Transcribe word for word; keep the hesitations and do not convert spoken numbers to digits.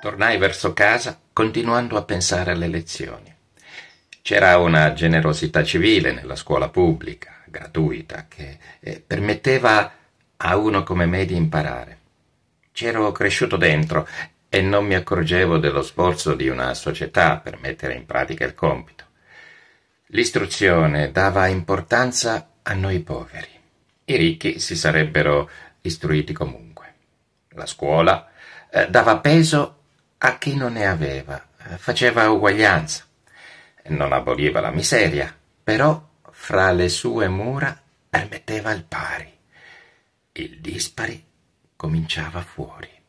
Tornai verso casa continuando a pensare alle lezioni. C'era una generosità civile nella scuola pubblica, gratuita, che eh, permetteva a uno come me di imparare. C'ero cresciuto dentro e non mi accorgevo dello sforzo di una società per mettere in pratica il compito. L'istruzione dava importanza a noi poveri. I ricchi si sarebbero istruiti comunque. La scuola eh, dava peso a chi non ne aveva, eh, faceva uguaglianza. Non aboliva la miseria, però fra le sue mura permetteva il pari. Il dispari cominciava fuori.